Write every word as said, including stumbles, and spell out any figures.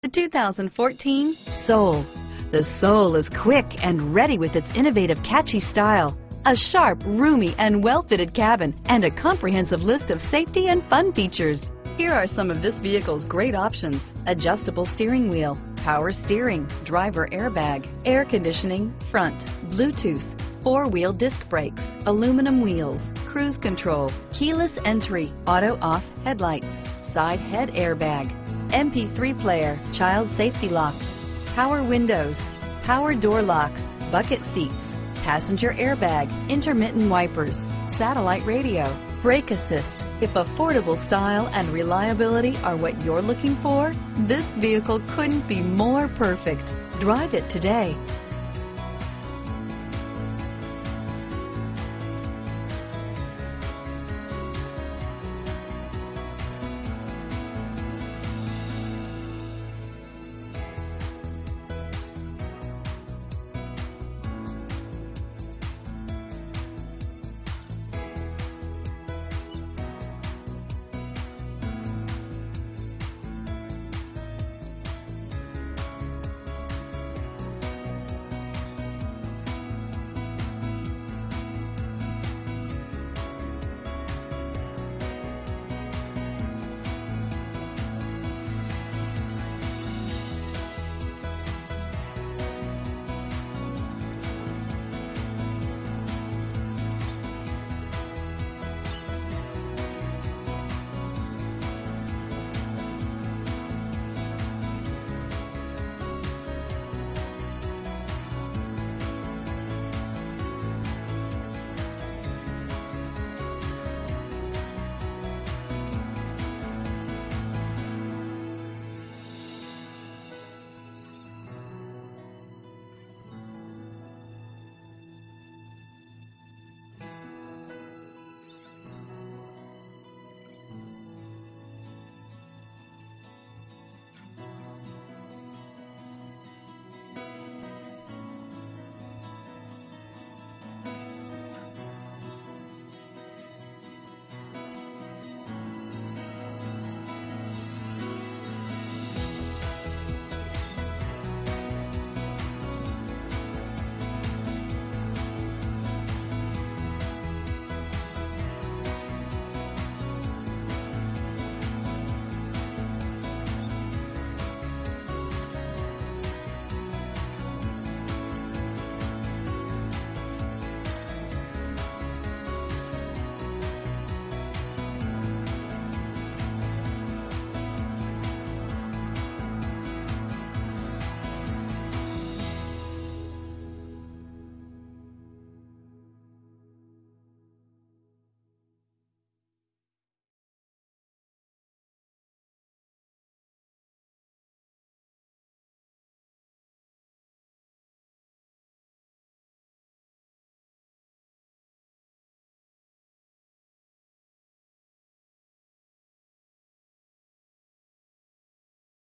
The two thousand fourteen Soul. The Soul is quick and ready with its innovative, catchy style. A sharp, roomy, and well-fitted cabin, and a comprehensive list of safety and fun features. Here are some of this vehicle's great options: adjustable steering wheel, power steering, driver airbag, air conditioning, front, Bluetooth, four-wheel disc brakes, aluminum wheels, cruise control, keyless entry, auto-off headlights, side head airbag, M P three player, child safety locks, power windows, power door locks, bucket seats, passenger airbag, intermittent wipers, satellite radio, brake assist. If affordable style and reliability are what you're looking for, this vehicle couldn't be more perfect. Drive it today.